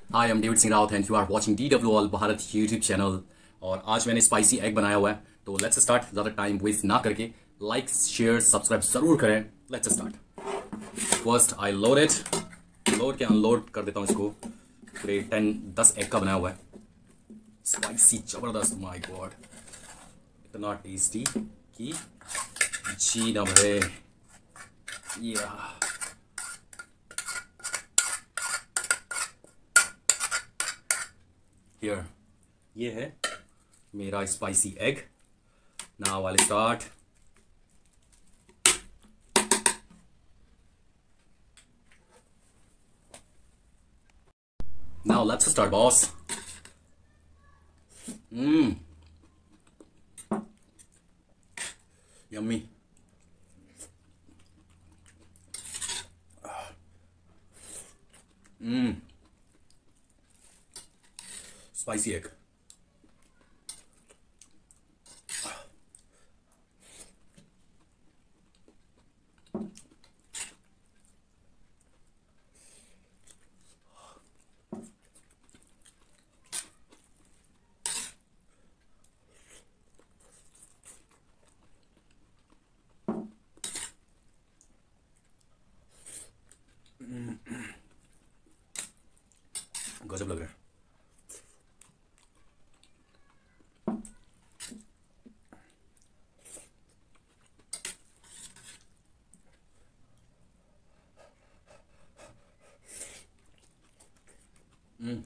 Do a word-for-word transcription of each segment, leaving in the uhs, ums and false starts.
Hi I am David Singh Rawat and you are watching D W all Bharat YouTube channel. और आज मैंने spicy egg बनाया हुआ है, तो लेट्स स्टार्ट। ज़्यादा टाइम वेस्ट ना करके लाइक शेयर सब्सक्राइब ज़रूर करें। Let's start. First I load it, load के अनलोड कर देता हूँ इसको। पूरे टेन दस एग का बनाया हुआ है, स्पाइसी ज़बरदस्त। माय गॉड, इतना टेस्टी कि जी ना भरे। या हियर, ये है मेरा spicy egg. Now I start. Now let's start boss. Mmm, yummy. Mmm, spicy egg. गजब लग रहा है। हम्म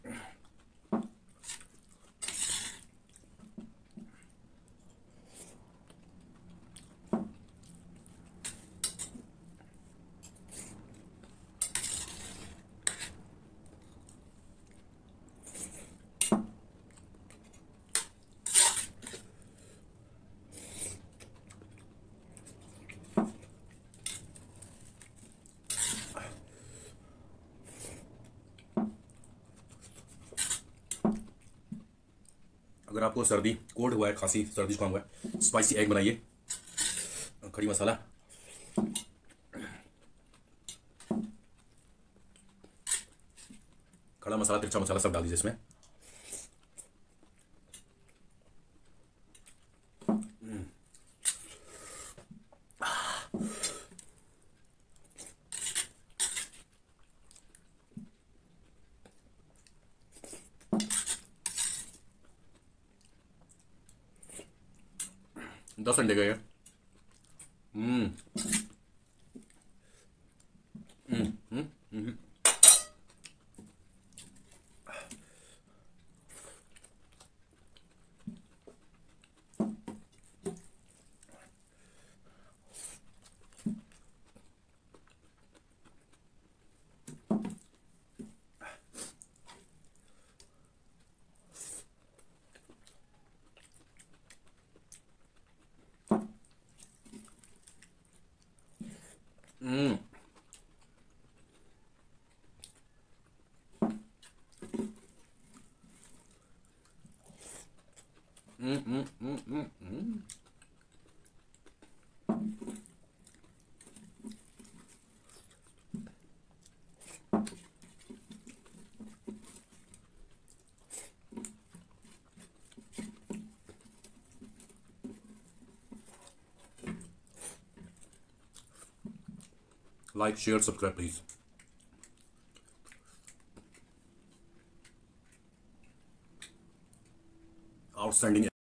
अगर आपको सर्दी कोल्ड हुआ है, खांसी सर्दी जुकाम हुआ है, स्पाइसी एग बनाइए। खड़ी मसाला, खड़ा मसाला, तिरछा मसाला सब डाल दीजिए इसमें। दस अंडे गए। हम्म हम्म हम्म हम्म हम्म हम्म हम्म हम्म हम्म like share subscribe please. Outstanding.